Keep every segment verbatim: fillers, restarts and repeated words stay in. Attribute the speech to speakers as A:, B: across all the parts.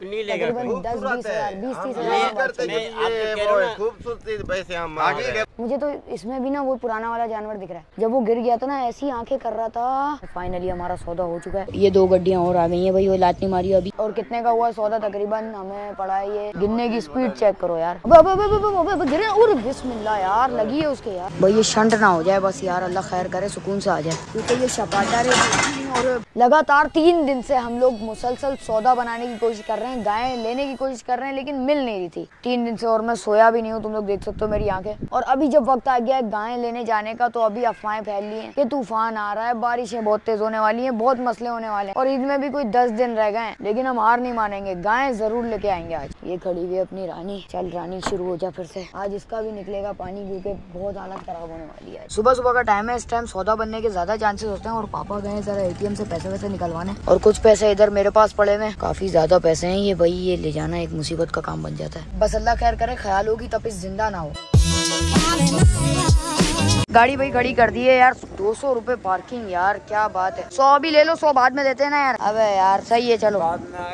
A: नहीं लेगा।
B: दस बीस हजार बीस तीस हजार
A: खूबसूरती पैसे हम
B: मुझे तो इसमें भी ना वो पुराना वाला जानवर दिख रहा है। जब वो गिर गया था ना ऐसी आंखें कर रहा था। फाइनली हमारा सौदा हो चुका है। ये दो गड्डियां और आ गई हैं भाई, वो लात नहीं मारी अभी। और कितने का हुआ सौदा तकरीबन हमें पड़ा है ये गिनने की स्पीड चेक करो यार। गिरे और बिस्मिल्लाह यार लगी है उसके यार। भाई ये शंट ना हो जाए बस यार, अल्लाह खैर करे सुकून से आ जाए, क्योंकि ये शपाटा रहे। और लगातार तीन दिन से हम लोग मुसलसल सौदा बनाने की कोशिश कर रहे हैं, गायें लेने की कोशिश कर रहे हैं, लेकिन मिल नहीं रही थी तीन दिन से। और मैं सोया भी नहीं हूँ, तुम लोग देख सकते हो मेरी आंखें। और अभी जब वक्त आ गया है गायें लेने जाने का, तो अभी अफवाहें फैल ली हैं कि तूफान आ रहा है, बारिशें बहुत तेज होने वाली हैं, बहुत मसले होने वाले हैं, और ईद में भी कोई दस दिन रह गए हैं। लेकिन हम हार नहीं मानेंगे, गायें जरूर लेके आएंगे आज। ये खड़ी हुई अपनी रानी, चल रानी शुरू हो जा फिर से। आज इसका भी निकलेगा पानी, क्योंकि बहुत हालत खराब होने वाली है। सुबह सुबह का टाइम है, इस टाइम सौदा बनने के ज्यादा चांसेस होते हैं। और पापा गए जरा एटीएम से पैसे वैसे निकलवाने, और कुछ पैसे इधर मेरे पास पड़े हुए, काफी ज्यादा पैसे हैं ये। भाई ये ले जाना एक मुसीबत का काम बन जाता है। बस अल्लाह खैर करे, ख्याल होगी तपिश जिंदा ना हो। गाड़ी भाई खड़ी कर दी है यार। दो सौ रूपए पार्किंग यार, क्या बात है। सौ भी ले लो, सौ बाद में देते हैं ना यार। अबे यार सही है, चलो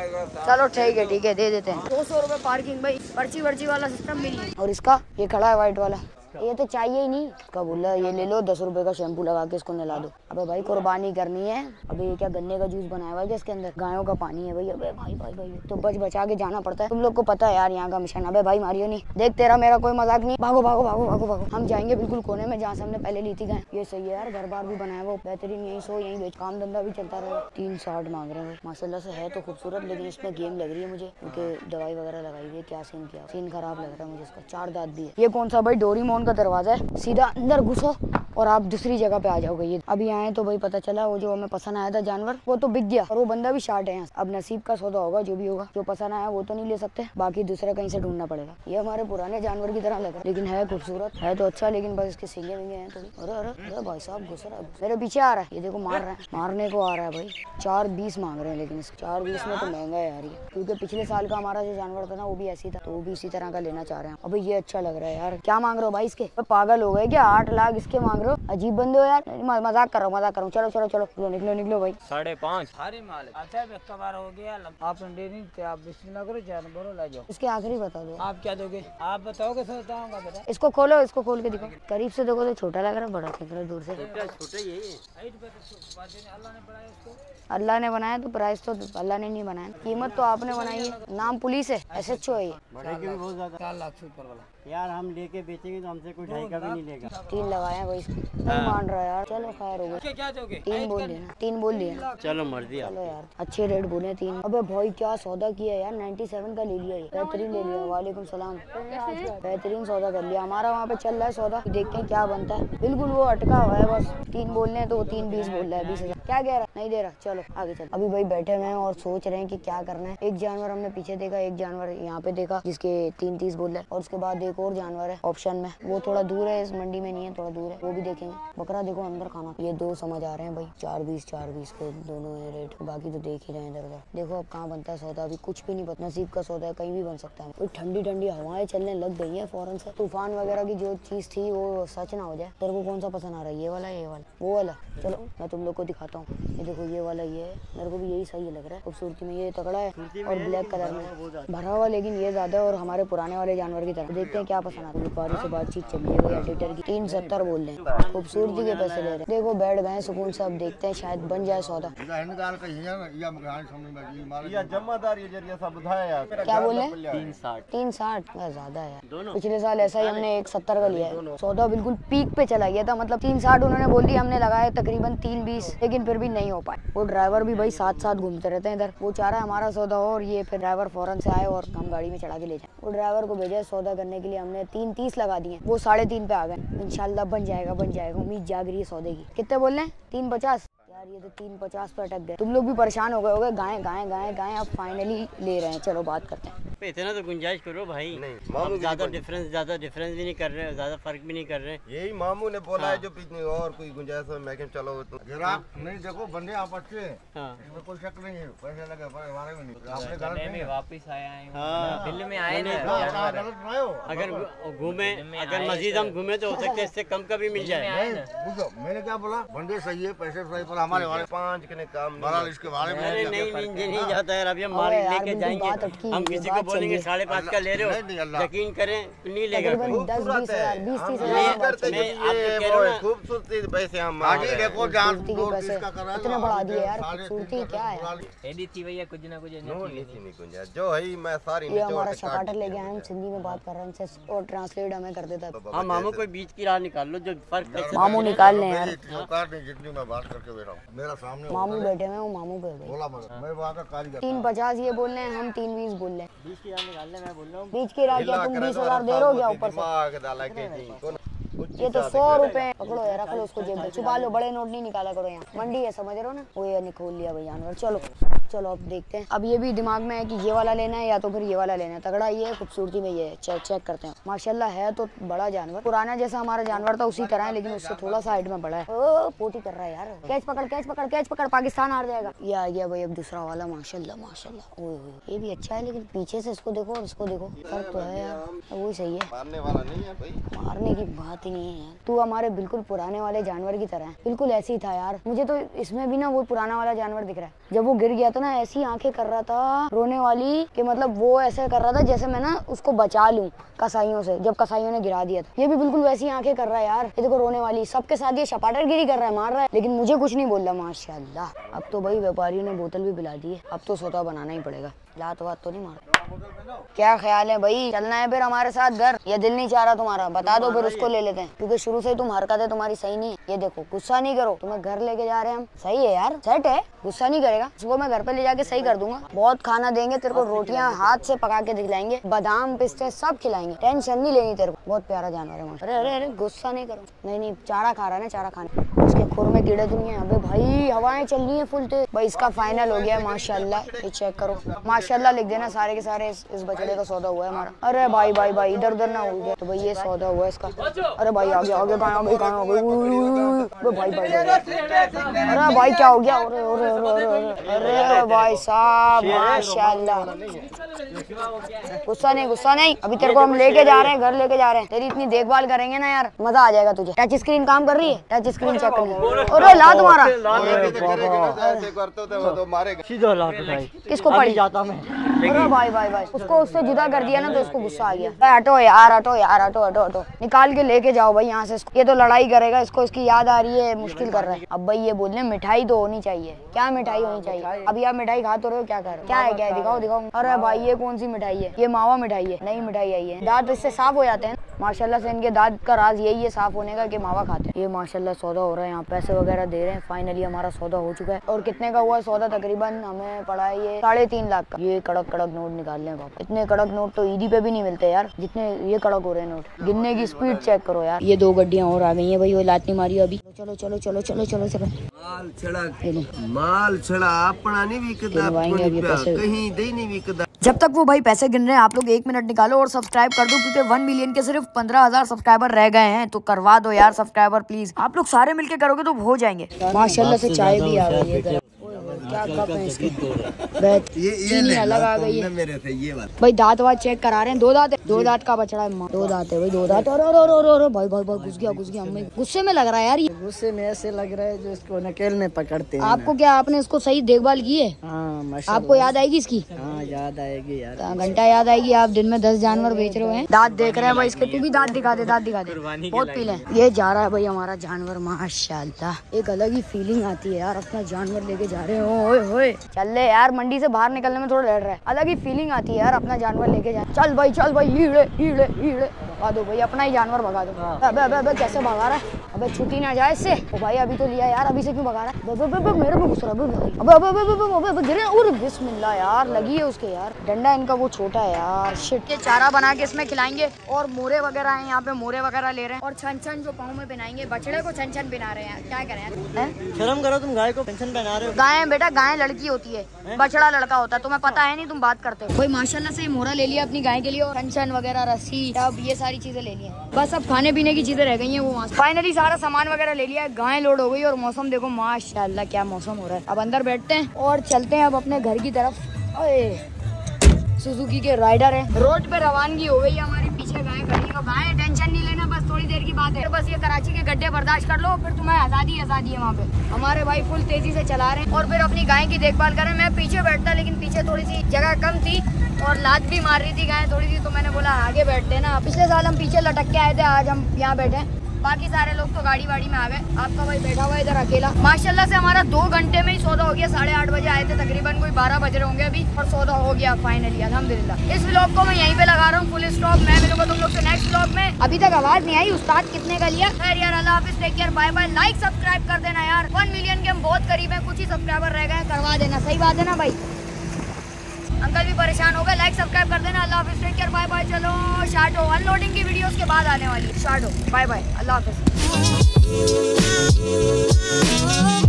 B: चलो ठीक है ठीक है दे देते हैं। दो सौ रूपए पार्किंग भाई, पर्ची वर्ची वाला सिस्टम भी नहीं है। और इसका ये खड़ा है व्हाइट वाला, ये तो चाहिए ही नहीं। इसका बोला ये ले लो, दस रुपए का शैम्पू लगा के इसको नहला दो। अबे भाई कुर्बानी करनी है। अबे ये क्या गन्ने का जूस बनाया हुआ है इसके अंदर, गायों का पानी है भाई। अबे भाई भाई भाई तो बच बचा के जाना पड़ता है, तुम लोग को पता है यार यहाँ का मिशन। अबे भाई मारियो नहीं, देख तेरा मेरा कोई मजाक नहीं। भागो भागो भागो भागो भागो, हम जाएंगे बिल्कुल कोने में जहाँ से हमने पहले ली थी गाय। ये सही है यार, घर बार भी बनाया हुआ बेहतरीन, यहीं सो यहीं बेच, काम धंधा भी चलता रहे। तीन साठ मांग रहे हैं माशाल्लाह से, है तो खूबसूरत, लेकिन इसमें गेम लग रही है मुझे, क्योंकि दवाई वगैरह लगाई हुई है। क्या सीन किया, सीन खराब लग रहा है मुझे इसका। चार दांत भी है। ये कौन सा भाई डोरीमोन का दरवाजा है, सीधा अंदर घुसो और आप दूसरी जगह पे आ जाओगे। ये अभी आए तो भाई पता चला वो जो हमें पसंद आया था जानवर वो तो बिक गया, और वो बंदा भी शार्ट है यहाँ। अब नसीब का सौदा होगा, जो भी होगा। जो पसंद आया वो तो नहीं ले सकते, बाकी दूसरा कहीं से ढूंढना पड़ेगा। ये हमारे पुराने जानवर की तरह लग रहा है, लेकिन है खूबसूरत, है तो अच्छा, लेकिन बस इसके सींगे विंगे हैं थोड़ी। अरे अरे अरे भाई साहब घुस रहा है, मेरे पीछे आ रहा है। ये देखो मार रहा है, मारने को आ रहा है भाई। चार बीस मांग रहे हैं, लेकिन चार बीस में तो महंगा है यार ये, क्योंकि पिछले साल का हमारा जो जानवर था ना वो भी ऐसी था, तो वो भी इसी तरह का लेना चाह रहे हैं। अभी ये अच्छा लग रहा है यार। क्या मांग रहे हो भाई इसके, पागल हो गए क्या? आठ लाख इसके मांग रहे हो, अजीब बंदे हो यार। मजाक कर रहा हूँ मजाक कर रहा हूँ, चलो चलो चलो चलो निकलो निकलो भाई।
C: साढ़े पाँच सारे माल अच्छा कबार हो गया। आपने डेरी आप बिस्मिल्लाह करो, चार बोलो ला जाओ।
B: इसके आखिरी बता दो
C: आप क्या दोगे, आप बताओगे तो बताऊंगा बेटा।
B: इसको खोलो, इसको खोल के दिखाओ, करीब से देखो तो छोटा लग रहा है, बड़ा दिख रहा है दूर से।
C: छोटा ही है, अल्लाह ने बनाया इसको।
B: अल्लाह ने बनाया तो प्राइस तो अल्लाह ने नहीं बनाया, कीमत तो आपने बनाई है। नाम पुलिस है, एस एच ओ है ये।
C: बहुत ज्यादा, चार लाख से ऊपर वाला
D: यार। हम लेके बेचेंगे तो हमसे कोई ढाई का भी नहीं लेगा।
B: तीन लगाए भाई इसको, नहीं मान रहा यार। चलो खैर हो गया,
C: क्या दोगे?
B: तीन बोल दिया, तीन बोल दिया।
D: चलो मर्जी।
B: चलो यार अच्छे रेट बोले तीन। अबे भाई क्या सौदा किया यार, सत्तानवे का ले लिया ये, बेहतरीन ले लिया। वालेकुम सलाम, बेहतरीन सौदा कर लिया हमारा। वहाँ पे चल रहा है सौदा, देखते हैं क्या बनता है। बिल्कुल वो अटका हुआ है, बस तीन बोलने तो वो तीन बीस बोल रहा है। बीस हजार क्या कह रहा, नहीं दे रहा। चलो आगे चलो। अभी भाई बैठे हुए हैं और सोच रहे हैं कि क्या करना है। एक जानवर हमने पीछे देखा, एक जानवर यहाँ पे देखा जिसके तीन तीस बोल रहा है, और उसके बाद एक और जानवर है ऑप्शन में, वो थोड़ा दूर है, इस मंडी में नहीं है, थोड़ा दूर है, वो भी देखेंगे। बकरा देखो अंदर खाना, ये दो समझ आ रहे हैं भाई, चार बीस चार बीस के दोनों है रेट, बाकी तो देख ही रहे हैं इधर उधर। देखो अब कहाँ बनता है सौदा, अभी कुछ भी नहीं पता, नसीब का सौदा है, कहीं भी बन सकता है। ठंडी ठंडी हवाएं चलने लग गई है फौरन से। तूफान वगैरह की जो चीज थी वो सच ना हो जाए। तेरे को कौन सा पसंद आ रहा है, ये वाला ये वाला वो वाला? चलो मैं तुम लोग को दिखाता हूँ। ये देखो ये वाला ये है, मेरे को भी यही सही लग रहा है खूबसूरती में। ये तगड़ा है और ब्लैक कलर में भरा हुआ, लेकिन ये ज्यादा है और हमारे पुराने वाले जानवर की तरह। देखते हैं क्या पसंद आता है। व्यापारी से बातचीत चल रही है भाई, एडिटर की। तीन सत्तर बोल रहे हैं, खूबसूरती के पैसे ले रहे हैं। देखो बैठ गए सुकून से, अब देखते हैं शायद बन जाए सौदा। क्या बोले?
D: तीन साठ
B: तीन साठ ज्यादा है यार। पिछले साल ऐसा ही हमने एक सत्तर का लिया है। सौदा बिल्कुल पीक पे चला गया था, मतलब तीन साठ उन्होंने बोल दिया, हमने लगाया तकरीबन तीन बीस, लेकिन फिर भी नहीं हो पाए। वो ड्राइवर भी भाई साथ साथ घूमते रहते हैं इधर, वो चाह रहा है हमारा सौदा हो, और ये फिर ड्राइवर फौरन से आए और हम गाड़ी में चढ़ा के ले जाए। वो ड्राइवर को भेजा सौदा करने के लिए, हमने तीन तीस लगा दिए, वो साढ़े तीन पे आ गए। इंशाल्लाह बन जाएगा बन जाएगा, उम्मीद जाग रही है सौदे की। कितने बोल रहे हैं? तीन पचास यार, ये तो तीन पचास पे अटक गए। तुम लोग भी परेशान हो गए हो गए, गाय गाय गाय गाय। अब फाइनली ले रहे हैं, चलो बात करते हैं।
D: इतना तो गुंजाइश करो भाई।
A: नहीं,
D: अब
A: मामू
D: ज्यादा डिफरेंस ज्यादा डिफरेंस भी नहीं कर रहे, ज्यादा फर्क भी नहीं कर रहे।
A: यही मामू ने बोला है जो पिछले और कोई गुंजाइश हो मैं कह चलो तो
E: ग्राहक नहीं देखो बंदे आप अच्छे हैं,
D: हाँ
E: इसमें कोई शक नहीं है, पैसे लगे पर हमारे में नहीं, आपने गलत नहीं है।
C: वापिस आया है
D: हाँ
C: दिल्ली में आए ना
E: हाँ, आप गलत ना हो।
D: अगर घू- घूमे अगर मस्जिद हम घूमे तो हो सकता है इससे कम का भी मिल जाए।
E: नहीं पूछो मैंने क्या बोला, बंदे सही है, पैसे सही, पर हमारे वाले
A: पाँच के काम नहीं
E: बहरहाल इसके बारे में
D: अरे
E: क्या
D: नहीं
E: फर्क
D: नहीं
E: है?
D: नहीं जाता यार। अभी हम माल
B: अरे यार,
D: लेके
B: बिल्कुल
D: जाएंगे,
B: बात अटकी,
D: हम
B: ये
D: किसी
B: बात
D: को बोलेंगे
B: चाहिए।
D: साढ़े पाँच का ले रहे
E: नहीं, नहीं,
D: हो,
E: अल्लाह।
D: यकीन करें तो नहीं लेगा
B: तकरीबन
D: कोई।
B: दस बीस हजार बीस तीस
A: ये
B: हजार
A: करते
D: मैं
A: कि
D: आपको
A: ये
D: कह रहा
A: वो
D: हूँ
A: है,
D: ना।
A: खूबसूरती पैसे हम
E: आगे देखो जहाँ
B: खूबसूरती
E: दो
B: के पैसे
E: तीस का करा
B: इतने
E: लो,
B: बढ़ा
E: आगे
B: दिए यार,
E: साढ़े
B: खूबसूरती
E: तीन का
B: क्या है?
E: बुला ली।
C: एडी थी भैया कुछ ना कुछ
A: नो नहीं थी नहीं गुंजाइश जो है मैं सारी
B: ये
A: निचोड़
B: हमारा
A: के काट
B: शपाटर
A: दी
B: लेके
A: है।
B: आए, हम हिंदी में बात कर रहे हैं इनसे और ट्रांसलेट हमें कर देता है।
D: हाँ मामू कोई बीच की राह निकाल लो जो फर्क पैसे
B: मामू निकाल लें यार,
E: मेरी इतनी औकात नहीं जितनी मैं बात करके बैठा हूँ, मेरा सामने
B: मामू बैठे हुए हैं, वो मामू पे भाई।
E: बोला मगर मैं वहाँ का कारीगर
B: तीन पचास ये बोल रहे हैं, हम तीन बीस बोल रहे हैं।
D: बीच की राह निकाल ले, मैं बोल रहा हूँ।
B: बीच की रात क्या तुम बीस हजार दे रहे हो क्या ऊपर से?
A: दिमाग डाला के जी कौन
B: ये तो सौ रुपए पकड़ो यार, रख लो उसको जेब में, छुपा लो, बड़े नोट नहीं निकाला करो यहाँ, मंडी है समझ रहे हो ना। वो ये निकोल लिया भाई जानवर। चलो चलो अब देखते हैं। अब ये भी दिमाग में है कि ये वाला लेना है या तो फिर ये वाला लेना है। तगड़ा ये है, खूबसूरती में ये है। चेक चेक करते हैं। माशाल्लाह है तो बड़ा जानवर, पुराना जैसा हमारा जानवर था उसी तरह है, लेकिन उससे थोड़ा सा हाइट में बड़ा है। ओ पोटी कर रहा है यार, कैच पकड़ कैच पकड़ कैच पकड़, पाकिस्तान हार जाएगा। ये आ गया भाई अब दूसरा वाला। माशाल्लाह माशाल्लाह, ओए ओए ये भी अच्छा है, लेकिन पीछे से इसको देखो और इसको देखो, फर्क तो है यार, वही सही है।
A: मारने वाला नहीं है भाई,
B: मारने की बात ही नहीं है यार। तू हमारे बिल्कुल पुराने वाले जानवर की तरह है, बिल्कुल ऐसे ही था यार। मुझे तो इसमें भी ना वो पुराना वाला जानवर दिख रहा है। जब वो गिर गया था ना, ऐसी आंखें कर रहा था रोने वाली कि मतलब वो ऐसे कर रहा था जैसे मैं ना उसको बचा लूं कसाईयों से, जब कसाईयों ने गिरा दिया था। ये भी बिल्कुल वैसी आंखें कर रहा है यार, ये देखो रोने वाली। सबके साथ ये शपाटरगिरी कर रहा है, मार रहा है, लेकिन मुझे कुछ नहीं बोल रहा। माशाल्लाह अब तो भाई व्यापारी ने बोतल भी पिला दी है, अब तो सौदा बनाना ही पड़ेगा। लात वात तो नहीं मार। क्या ख्याल है भाई, चलना है फिर हमारे साथ घर? ये दिल नहीं चाह रहा तुम्हारा? बता दो फिर उसको ले लेते हैं, क्योंकि शुरू से ही तुम हरकतें तुम्हारी सही नहीं है। ये देखो गुस्सा नहीं करो, तुम्हें घर लेके जा रहे हैं हम। सही है यार, सेट है, गुस्सा नहीं करेगा। सुबह मैं घर पे ले जाके सही कर दूंगा। बहुत खाना देंगे तेरे को, रोटियां हाथ से पका के दिखलाएंगे, बादाम पिस्ते सब खिलाएंगे, टेंशन नहीं लेनी तेरे को। बहुत प्यारा जानवर है। अरे अरे अरे गुस्सा नहीं करो। नहीं नहीं चारा खा रहा है ना, चारा खाने उसके खुर में कीड़े तो नहीं है। अबे भाई हवाएं चल रही है फुल तेज। भाई इसका फाइनल हो गया है माशाल्लाह। ये चेक करो, माशाल्लाह लिख देना। सारे के सारे इस, इस बछड़े का सौदा हुआ है हमारा। अरे भाई भाई भाई इधर उधर ना हो गया तो भाई ये सौदा हुआ है इसका। अरे भाई आगे आगे कहाँ आ गई कहाँ आ गई? अरे भाई भाई अरे भाई क्या हो गया? अरे अरे अरे अरे भाई साहब माशाल्लाह। गुस्सा नहीं गुस्सा नहीं, अभी तेरे को हम लेके जा रहे हैं, घर लेके जा रहे हैं। तेरी इतनी देखभाल करेंगे ना यार, मजा आ जाएगा तुझे। टच स्क्रीन काम कर रही है, टच स्क्रीन चेक करनी। अरे ला तुम्हारा
D: सीधा लात भाई,
B: किसको पड़ी
D: जाता मैं।
B: अरे भाई भाई भाई उसको उससे जुदा कर दिया ना तो उसको गुस्सा आ गया। भाई हटो यार हटो यार हटो हटो हटो, निकाल के लेके जाओ भाई यहाँ से इसको। ये तो लड़ाई करेगा, इसको इसकी याद आ रही है, मुश्किल कर रहा है। अब भाई ये बोल रहे मिठाई तो होनी चाहिए। क्या मिठाई होनी चाहिए? अभी आप मिठाई खा तो रहे हो, क्या कर रहे हो? क्या है क्या है? दिखाओ दिखाओ। अरे भाई ये कौन सी मिठाई है? ये मावा मिठाई है, नई मिठाई आई है। दांत इससे साफ हो जाते हैं माशाल्लाह से। इनके दांत का राज यही है साफ होने का कि मावा खाते हैं। ये माशाल्लाह सौदा हो रहा है यहाँ, पैसे वगैरह दे रहे हैं। फाइनली हमारा सौदा हो चुका है। और कितने का हुआ सौदा? तकरीबन हमें पड़ा है ये साढ़े तीन लाख का। ये कड़क कड़क नोट निकाल लें पापा, इतने कड़क नोट तो ईदी पे भी नहीं मिलते यार जितने ये कड़क हो रहे हैं नोट। गिनने की स्पीड चेक करो यार। ये दो गड्डियां और आ गई हैं भाई, वो लात नहीं मारी अभी। चलो चलो चलो चलो चलो चलो
A: माल छड़ा माल छड़ा अपना नहीं बिकदा, कहीं दे नहीं बिकदा।
B: जब तक वो भाई पैसे गिन रहे हैं, आप लोग एक मिनट निकालो और सब्सक्राइब कर दो, क्योंकि वन मिलियन के सिर्फ पंद्रह हजार सब्सक्राइबर रह गए हैं। तो करवा दो यार सब्सक्राइबर प्लीज। आप लोग सारे मिलके करोगे तो हो जाएंगे। माशाल्लाह से चाय भी आ गई है। क्या कप है इसकी?
A: ये
B: चीनी अलग आ गई है
A: मेरे से। ये बात
B: भाई दांत वात चेक करा रहे हैं। दो दांत है, दो दांत का बछड़ा है। दो दांत है भाई, दो दांत। और और और और और भाई भाई भाई घुस गया घुस गया। हमें गुस्से में लग रहा है यार ये।
C: गुस्से में ऐसे लग रहा है जो इसको नकेल में पकड़ते हैं।
B: आपको क्या, आपने इसको सही देखभाल की है?
C: हाँ
B: आपको याद आएगी इसकी?
C: हाँ याद आएगी यार,
B: घंटा याद आएगी। आप दिन में दस जानवर बेच रहे हैं। दांत देख रहे हैं भाई इसके। तू भी दांत दिखा दे, दांत दिखा दे, बहुत पीले। ये जा रहा है भाई हमारा जानवर माशाल्लाह। एक अलग ही फीलिंग आती है यार, अपना जानवर लेके जा रहे हो। ओए होए चल ले यार, मंडी से बाहर निकलने में थोड़ा डर रहा है। अलग ही फीलिंग आती है यार अपना जानवर लेके जा। चल भाई चल भाई, हीड़े हीड़े हीड़े। भगा दो भाई, अपना ही जानवर भगा दो। अबे अबे अबे कैसे भगा रहा है, अबे छुट्टी ना जाए इससे। ओ भाई अभी तो लिया यार, अभी से क्यों भगा रहा है? अबे अबे मेरे में घुस रहा है भाई। अबे अबे अबे अबे अबे गिरे, और बिस्मिल्लाह यार, लगी है उसके यार। डंडा इनका वो छोटा है यार, शिट। ये चारा बना के इसमें खिलाएंगे और मोरे वगैरह हैं यहाँ पे, मोरे वगैरह ले रहे हैं और छन छन जो पाँव में पहनाएंगे। बछड़े को छन छन पहना रहे हैं, क्या करें?
D: शर्म करो, तुम गाय को पेंशन पहना रहे हो।
B: गाय बेटा, गाय लड़की होती है, बछड़ा लड़का होता है, तुम्हें पता है नहीं, तुम बात करते हो। कोई माशाल्लाह से मोरा ले लिया अपनी गाय के लिए और कंचन वगैरह, रस्सी, टब, ये सारी चीजें ले ली हैं। बस अब खाने पीने की चीजें रह गई हैं वो वहाँ। फाइनली सारा सामान वगैरह ले लिया है, गाय लोड हो गई और मौसम देखो माशाल्लाह क्या मौसम हो रहा है। अब अंदर बैठते हैं और चलते हैं अब अपने घर की तरफ। सुजुकी के राइडर है, रोड पे रवानगी हो गई है हमारी। पीछे गाय खड़ी है, गाय टेंशन नहीं लेना, बस थोड़ी देर की बात है। बस ये कराची के गड्ढे बर्दाश्त कर लो, फिर तुम्हें आजादी आजादी है वहाँ पे। हमारे भाई फुल तेजी से चला रहे हैं और फिर अपनी गाय की देखभाल करें। मैं पीछे बैठता, लेकिन पीछे थोड़ी सी जगह कम थी और लात भी मार रही थी गाय थोड़ी सी, तो मैंने बोला आगे बैठते ना। पिछले साल हम पीछे लटक के आए थे, आज हम यहाँ बैठे, बाकी सारे लोग तो गाड़ी वाड़ी में आ गए। आपका भाई बैठा हुआ है इधर अकेला। माशाल्लाह से हमारा दो घंटे में ही सौदा हो गया। साढ़े आठ बजे आए थे, तकरीबन कोई बारह बज रहे होंगे अभी, और सौदा हो गया फाइनली अल्हम्दुलिल्लाह। इस व्लॉग को मैं यहीं पे लगा रहा हूँ फुल स्टॉप। मैं मिलूंगा तुम लोग से नेक्स्ट व्लॉग में। अभी तक आवाज नहीं आई उस्ताद कितने का लिया। खैर यार, अल्लाह हाफिज़, take care, bye bye. Like subscribe कर देना यार, वन मिलियन के हम बहुत करीब हैं, कुछ ही सब्सक्राइबर रह गए, करवा देना। सही बात है ना भाई? अंकल भी परेशान हो गए। लाइक सब्सक्राइब कर देना। अल्लाह हाफिज़, टेक केयर, बाय बाय। चलो शार्टो, अनलोडिंग की वीडियो उसके बाद आने वाली। शार्टो, बाय बाय, अल्लाह हाफिज़।